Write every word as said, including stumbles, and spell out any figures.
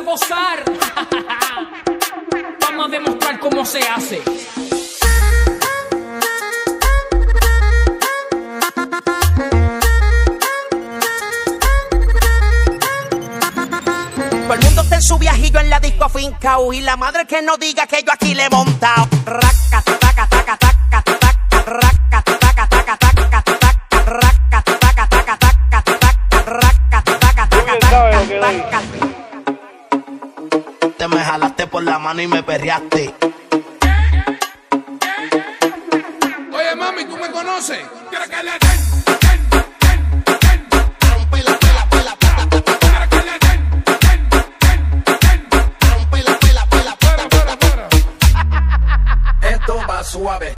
gozar. Vamos a demostrar cómo se hace. Todo el mundo está en su viajillo en la disco afincao y la madre que no diga que yo aquí le he montado. Raca, taca, taca, taca, taca, raca, taca, taca, taca, taca, raca, taca, taca, taca, taca, raca, taca, taca, taca. Te me jalaste por la mano y me perreaste. Oye, mami, ¿tú me conoces? ¿Quieres que le den? Suave.